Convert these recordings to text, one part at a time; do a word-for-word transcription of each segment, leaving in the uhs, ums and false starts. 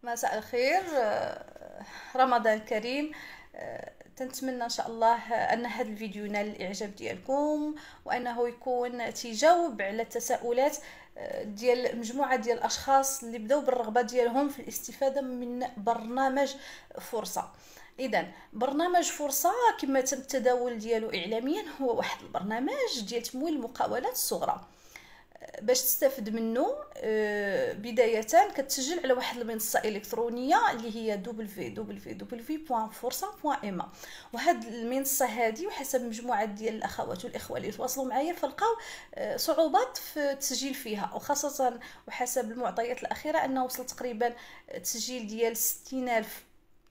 مساء الخير. آه، رمضان كريم. آه، تنتمنى ان شاء الله ان هذا الفيديو ينال الاعجاب ديالكم، وانه يكون تيجاوب على التساؤلات آه، ديال مجموعه ديال الاشخاص اللي بداو بالرغبه ديالهم في الاستفاده من برنامج فرصه. اذا برنامج فرصه كما تم التداول ديالو اعلاميا هو واحد البرنامج ديال تمويل المقاولات الصغرى. باش تستافد منه آه، بداية كتسجل على واحد المنصة إلكترونية اللي هي دبليو دبليو دبليو دوت فرصة دوت إم. وهاد المنصة هذه وحسب مجموعة ديال الأخوات والإخوة اللي تواصلوا معايا فلقاو آه، صعوبات في التسجيل فيها، وخاصة وحسب المعطيات الأخيرة أنه وصل تقريبا تسجيل ديال ستين ألف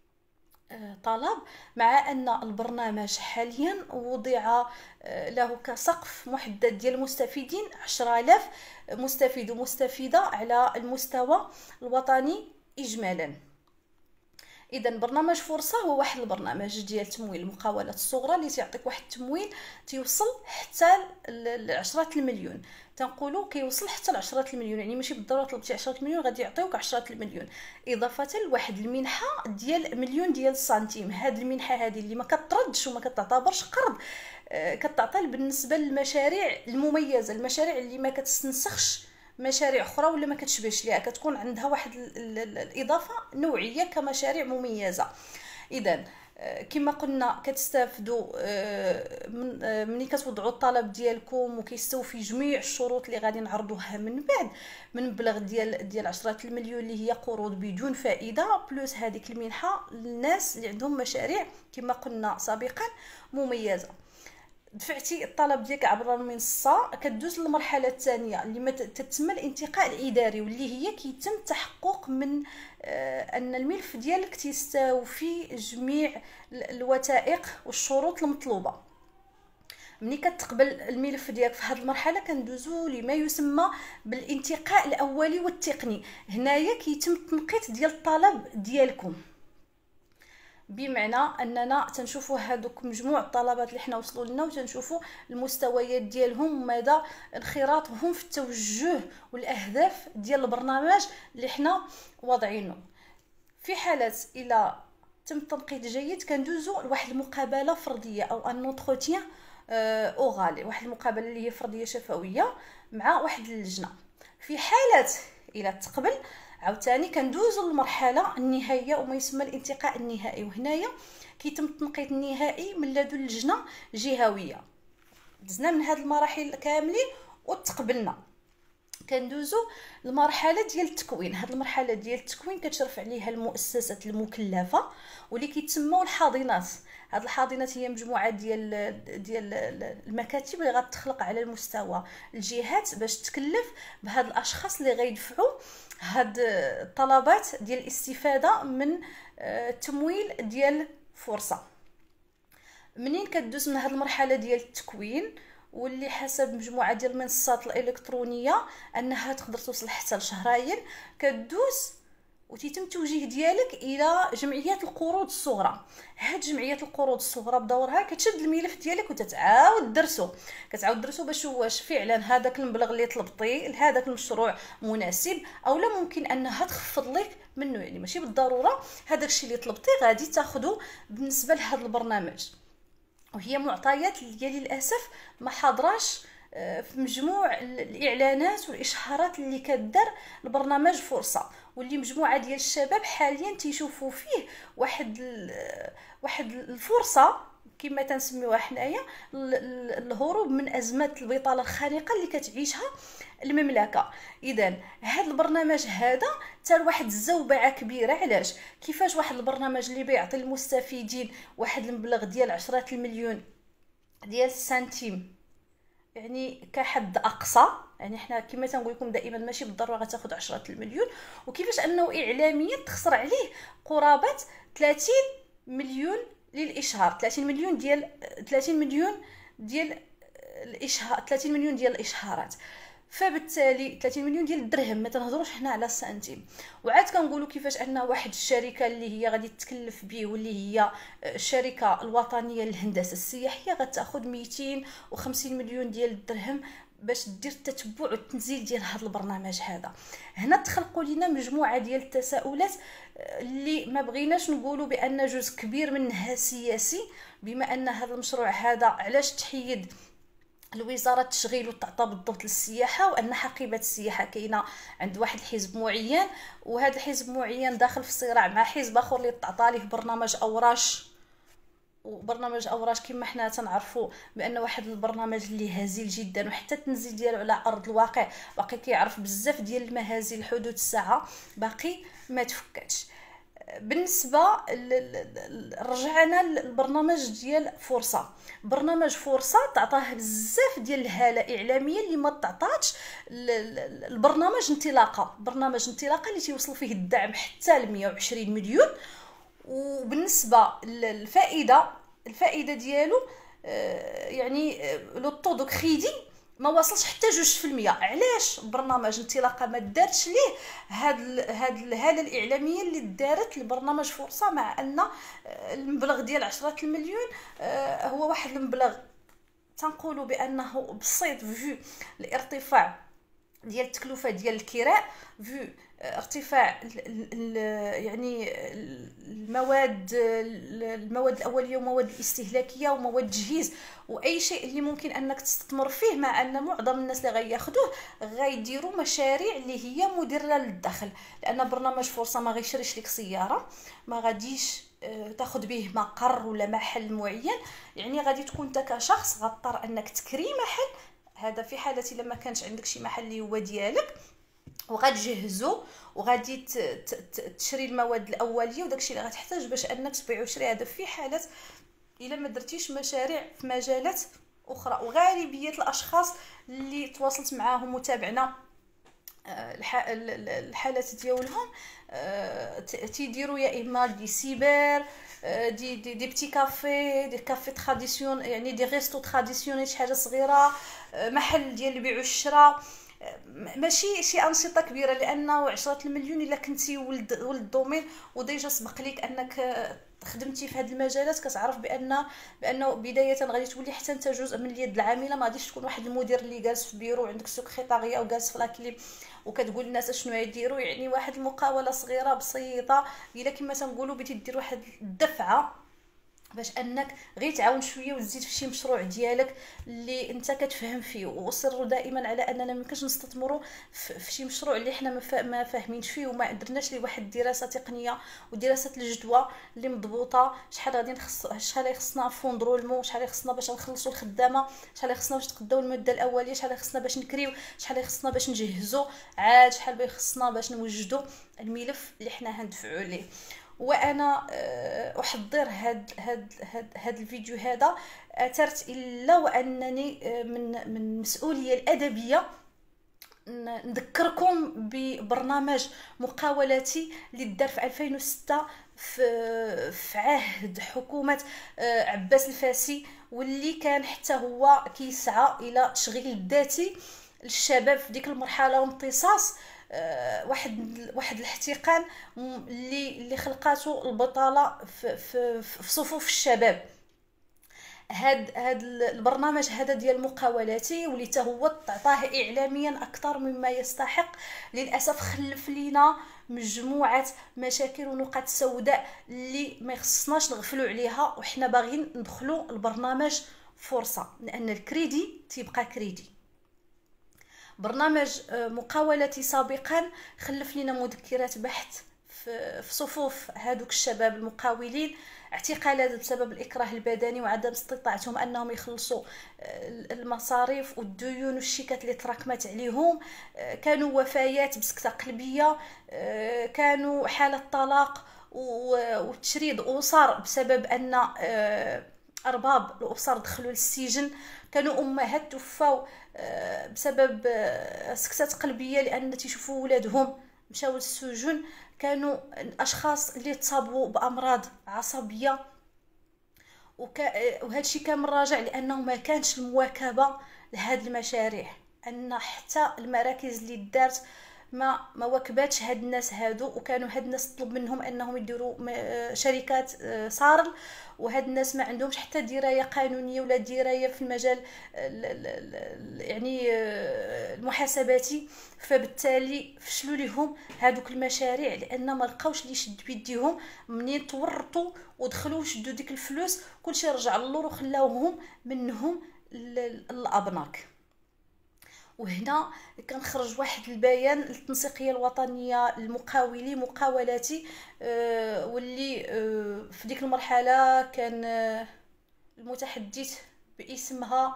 طلب، مع ان البرنامج حاليا وضع له كسقف محدد ديال المستفيدين عشرة آلاف مستفيد ومستفيده على المستوى الوطني اجمالا. اذا برنامج فرصه هو واحد البرنامج ديال تمويل المقاولات الصغرى اللي تيعطيك واحد التمويل تيوصل حتى ل عشرة المليون. تنقولوا كيوصل حتى ل عشرة المليون، يعني ماشي بالضروره طلبتي عشرة المليون غادي يعطيوك عشرة المليون، اضافه لواحد المنحه ديال مليون ديال السنتيم. هاد المنحه هذه اللي ما كتردش وما كتعتبرش قرض، آه، كتعطى بالنسبه للمشاريع المميزه، المشاريع اللي ما كتستنسخش مشاريع اخرى ولا ما كتشبهش ليها، كتكون عندها واحد الاضافه نوعيه كمشاريع مميزه. اذا كما قلنا كتستافدوا من ملي كتوضعوا الطلب ديالكم وكيستوفي جميع الشروط اللي غادي نعرضوها من بعد، من مبلغ ديال ديال عشرة المليون اللي هي قروض بدون فائده، بلوس هذيك المنحه للناس اللي عندهم مشاريع كما قلنا سابقا مميزه. دفعتي الطلب ديالك عبر المنصه كدوز للمرحله الثانيه اللي ما تتم الانتقاء الاداري، واللي هي كيتم التحقق من آه ان الملف ديالك تيستوفي جميع الوثائق والشروط المطلوبه. ملي كتقبل الملف ديالك في هذه المرحله كندوزو لما يسمى بالانتقاء الاولي والتقني. هنايا كيتم التنقيط ديال الطلب ديالكم، بمعنى اننا تنشوفوا هذوك مجموع الطلبات اللي حنا وصلوا لنا وتنشوفوا المستويات ديالهم ومدى انخراطهم في التوجه والاهداف ديال البرنامج اللي حنا واضعينه. في حاله الى تم تنقيط جيد كندوزو لواحد المقابله فرديه او ان اونتروتيان اوغالي، واحد المقابله اللي هي فرديه شفويه مع واحد اللجنه. في حاله الى تقبل عاوتاني كندوزو للمرحله النهائيه وما يسمى الانتقاء النهائي، وهنايا كيتم التنقيط النهائي من لدن لجنه جهويه. دزنا من هاد المراحل كاملين وتقبلنا كندوزو المرحله ديال التكوين. هاد المرحله ديال التكوين كتشرف عليها المؤسسات المكلفه واللي كيتسموا الحاضنات. هاد الحاضنات هي مجموعه ديال ديال المكاتب اللي غتخلق على المستوى الجهات باش تكلف بهاد الاشخاص اللي غيدفعوا هاد الطلبات ديال الاستفاده من التمويل ديال فرصه. منين كدوز من هاد المرحله ديال التكوين واللي حسب مجموعه ديال المنصات الالكترونيه انها تقدر توصل حتى لشهرين، كدوز وتيتم التوجيه ديالك الى جمعيات القروض الصغرى. هاد جمعيات القروض الصغرى بدورها كتشد الملف ديالك وتتعاود درسو كتعاود درسو باش واش فعلا هذاك المبلغ اللي طلبتي لهذاك المشروع مناسب او لا ممكن انها تخفض لك منه. يعني ماشي بالضروره هذاك الشيء اللي طلبتي غادي تاخذه بالنسبه لهذا البرنامج، وهي معطيات اللي للاسف ما حاضراش في مجموع الاعلانات والاشهارات اللي كدار البرنامج فرصه، واللي مجموعه ديال الشباب حاليا تيشوفوا فيه واحد واحد الفرصه كما تنسميوها حنايا الهروب من ازمه البطاله الخانقه اللي كتعيشها المملكه. اذا هذا البرنامج هذا حتى لواحد الزوبعه كبيره. علاش؟ كيفاش واحد البرنامج اللي بيعطي المستفيدين واحد المبلغ ديال عشرة المليون ديال السنتيم، يعني كحد اقصى، يعني حنا كما تنقول لكم دائما ماشي بالضروره غتاخذ عشرة المليون، وكيفاش انه اعلاميا تخسر عليه قرابه ثلاثين مليون للاشهار، ثلاثين مليون ديال ثلاثين مليون ديال الاشهار ثلاثين مليون ديال الاشهارات. فبالتالي ثلاثين مليون ديال الدرهم، ما تنهضروش حنا على السنتيم. وعاد كنقولوا كيفاش ان واحد الشركه اللي هي غادي تكلف به واللي هي الشركه الوطنيه للهندسه السياحيه غتاخذ مئتين وخمسين مليون ديال الدرهم باش دير التتبع والتنزيل ديال هذا البرنامج هذا. هنا تخلقوا لنا مجموعه ديال التساؤلات اللي ما بغيناش نقولوا بان جزء كبير منها سياسي، بما ان هذا المشروع هذا علاش تحيد الوزاره التشغيل وتعطى بالضبط للسياحه، وان حقيبه السياحه كاينه عند واحد الحزب معين، وهذا الحزب معين داخل في صراع مع حزب اخر اللي تعطى ليه برنامج اوراش. وبرنامج اوراش كما حنا تنعرفوا بان واحد البرنامج اللي هزيل جدا، وحتى التنزيل ديالو على ارض الواقع باقي كيعرف بزاف ديال المهازل حدود الساعه باقي ما تفكاتش. بالنسبه رجعنا للبرنامج ديال فرصه، برنامج فرصه تعطاه بزاف ديال الهاله اعلاميه اللي ما تعطاتش البرنامج انطلاقه. برنامج انطلاقه اللي تيوصل فيه الدعم حتى ل مية وعشرين مليون، وبالنسبه للفائده الفائده ديالو يعني لو طو دو كريدي ما وصلش حتى جوج في المية. علاش برنامج انطلاقه ما دارتش ليه هاد هاد الهاله الاعلاميه اللي دارت لبرنامج فرصه، مع ان المبلغ ديال عشرة المليون هو واحد المبلغ تنقولوا بانه بسيط فيو الارتفاع ديال التكلفه ديال الكراء، فيو ارتفاع يعني المواد المواد الاوليه ومواد الاستهلاكيه ومواد التجهيز واي شيء اللي ممكن انك تستثمر فيه، مع ان معظم الناس اللي غياخذوه غيديروا مشاريع اللي هي مدره للدخل. لان برنامج فرصه ما غيشريش لك سياره، ما غاديش تاخذ به مقر ولا محل معين، يعني غادي تكون انت كشخص غضطر انك تكري محل، هذا في حاله لما كانش عندك شي محل اللي هو ديالك، وغتجهزو وغادي تشري المواد الاوليه وداكشي اللي غتحتاج باش انك تبيع وتشري. هذا في حاله الا ما درتيش مشاريع في مجالات اخرى. وغالبيه الاشخاص اللي تواصلت معاهم وتابعنا الحالات ديالهم تيديروا يا اما دي سيبر دي دي دي بتي كافي، دي كافي تراديسيون، يعني دي ريستو تراديسيونيل، شي حاجه صغيره، محل ديال البيع والشراء، ماشي شي انشطه كبيره. لانه عشرة المليون الا كنتي ولد ولد الدومين وديجا سبق ليك انك خدمتي في هذه المجالات، كتعرف بان بانه بدايه غادي تولي حتى انت جزء من اليد العامله. ما غاديش تكون واحد المدير اللي جالس في بيرو وعندك سكرتاريه وجالس في لاكليب وكتقول للناس شنو يديروا، يعني واحد المقاوله صغيره بسيطه الا كما تنقولوا بغيتي دير واحد الدفعه باش انك غير تعاون شويه وتزيد في شي مشروع ديالك اللي انت كتفهم فيه. وصروا دائما على اننا ما يمكنش نستثمروا في شي مشروع اللي حنا ما فاهمينش فيه وما درناش ليه واحد الدراسه تقنيه ودراسه الجدوى اللي مضبوطه. شحال غادي نخص شحال يخصنا فوند رولمون، شحال يخصنا باش نخلصوا الخدامه، شحال يخصنا باش نقداو المده الاوليه، شحال يخصنا باش نكريو، شحال يخصنا باش نجهزوا، عاد شحال يخصنا باش نوجدوا الملف اللي حنا هندفعوا ليه. وانا احضر هاد هاد هاد هاد الفيديو هذا اثرت الا وانني من من المسؤوليه الادبيه نذكركم ببرنامج مقاولاتي اللي دار في ألفين وستة في في عهد حكومه عباس الفاسي، واللي كان حتى هو كيسعى الى تشغيل الذاتي للشباب في ديك المرحله وامتصاص واحد واحد الاحتقان اللي اللي خلقاته البطاله في في, في صفوف الشباب. هاد هاد البرنامج هذا ديال مقاولاتي واللي حتى هو تعطاه اعلاميا اكثر مما يستحق، للاسف خلف لينا مجموعه مشاكل ونقاط سوداء اللي ما يخصناش نغفلوا عليها، وحنا باغيين ندخلوا البرنامج فرصه، لان الكريدي تيبقى كريدي. برنامج مقاولتي سابقا خلف لنا مذكرات بحث في صفوف هذوك الشباب المقاولين، اعتقالات بسبب الاكراه البدني وعدم استطاعتهم انهم يخلصوا المصاريف والديون والشيكات اللي تراكمت عليهم، كانوا وفيات بسكتة قلبية، كانوا حالة طلاق وتشريد أسر بسبب أن أرباب الأسر دخلوا للسجن، كانوا أمهات توفوا بسبب سكتة قلبية لأن تيشوفوا ولادهم مشاو للسجن، كانوا اشخاص اللي تصابوا بامراض عصبيه، وهذا الشيء كان راجع لانه ما كانش المواكبه لهذه المشاريع، ان حتى المراكز اللي دارت ما ما واكباتش هاد الناس هادو، وكانوا هاد الناس طلب منهم انهم يديروا شركات صارل، وهاد الناس ما عندهمش حتى درايه قانونيه ولا درايه في المجال يعني المحاسباتي، فبالتالي فشلوا لهم هادوك المشاريع لان ما لقاوش اللي يشد بيديهم. منين تورطوا ودخلوا شدوا ديك الفلوس كلشي رجع للور وخلاوهم منهم الابناك. وهنا كنخرج واحد البيان للتنسيقيه الوطنيه المقاولي مقاولاتي، آه واللي آه في ديك المرحله كان آه المتحدث باسمها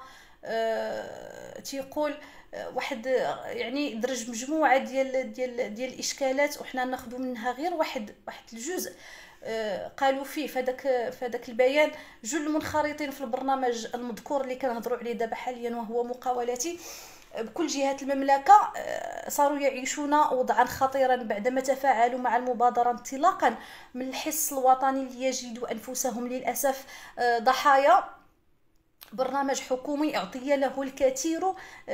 آه تيقول آه واحد يعني درج مجموعه ديال ديال ديال الاشكالات، وحنا ناخذ منها غير واحد واحد الجزء. آه قالوا فيه فداك فداك البيان: جل المنخرطين في البرنامج المذكور اللي كنهضروا عليه دابا حاليا وهو مقاولاتي بكل جهات المملكة صاروا يعيشون وضعا خطيرا بعدما تفاعلوا مع المبادرة انطلاقا من الحس الوطني ليجدوا أنفسهم للأسف ضحايا برنامج حكومي أعطي له الكثير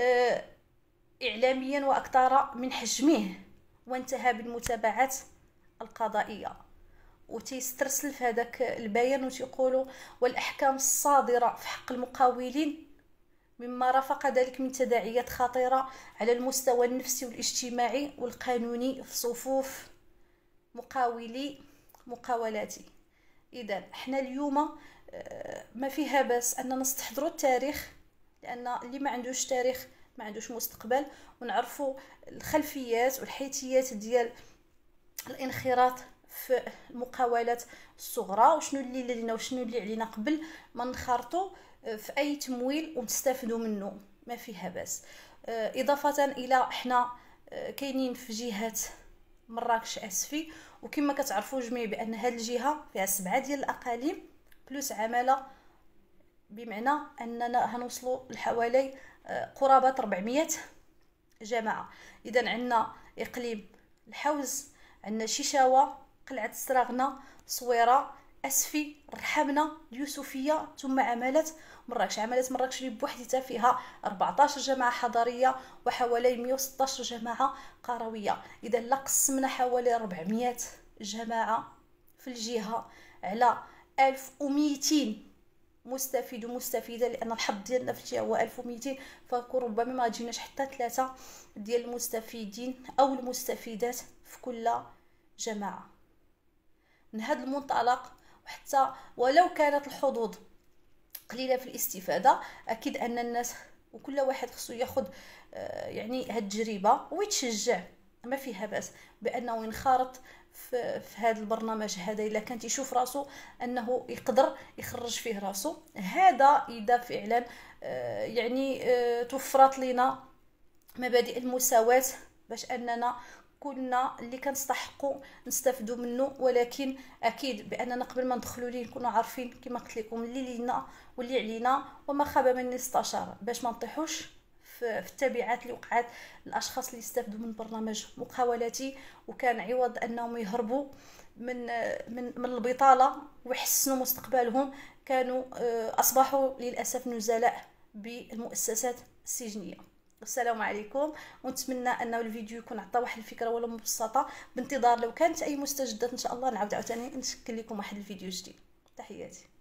إعلاميا وأكثر من حجمه، وانتهى بالمتابعات القضائية. وتيسترسل في هذاك البيان وتيقولوا: والأحكام الصادرة في حق المقاولين مما رافق ذلك من تداعيات خطيرة على المستوى النفسي والاجتماعي والقانوني في صفوف مقاولي مقاولاتي. إذا احنا اليوم ما فيها بس أننا نستحضروا التاريخ، لأن اللي ما عندوش تاريخ ما عندوش مستقبل، ونعرفوا الخلفيات والحيثيات ديال الانخراط في المقاولات الصغرى، وشنو اللي لينا وشنو اللي علينا قبل ما نخرطوا في اي تمويل ونستفدوا منه. ما فيها بس. اضافه الى احنا كاينين في جهه مراكش اسفي، وكما كتعرفوا جميع بان هذه الجهه فيها سبعه ديال الاقاليم بلوس عماله، بمعنى اننا هنوصلوا لحوالي قرابه أربعمية جماعه. اذا عندنا اقليم الحوز، عندنا شيشاوه، قلعه السراغنه، صويره، اسفي، رحمنا، اليوسفيه، ثم عماله مراكش. عماله مراكش اللي بوحدتها فيها أربعطاش جماعه حضريه وحوالي مية وستطاش جماعه قرويه. اذا لا قسمنا حوالي أربعمية جماعه في الجهه على ألف ومئتين مستفيد ومستفيده، لان الحظ ديالنا في الجهه هو ألف ومئتين، فربما ما تجيناش حتى ثلاثه ديال المستفيدين او المستفيدات في كل جماعه. من هذا المنطلق، وحتى ولو كانت الحظوظ قليله في الاستفاده، اكيد ان الناس وكل واحد خصو ياخذ يعني هاد التجربه ويتشجع، ما فيها باس بانه ينخرط في, في هذا البرنامج هذا الا كان تيشوف راسو انه يقدر يخرج فيه راسو. هذا اذا فعلا يعني توفرت لنا مبادئ المساواه باش اننا كنا اللي كنستحقوا نستافدوا منه. ولكن اكيد باننا قبل ما ندخلوا ليه نكونوا عارفين كما قلت لكم اللي لينا واللي علينا، وما خاب من استشار باش ما نطيحوش في التبعات اللي وقعت الاشخاص اللي استفدوا من برنامج مقاولاتي، وكان عوض انهم يهربوا من من من البطاله ويحسنوا مستقبلهم كانوا اصبحوا للاسف نزلاء بالمؤسسات السجنيه. السلام عليكم، ونتمنى انه الفيديو يكون عطى واحد الفكره ولو مبسطه. بانتظار لو كانت اي مستجدات ان شاء الله نعاود عاوتاني نشكل لكم واحد الفيديو جديد. تحياتي.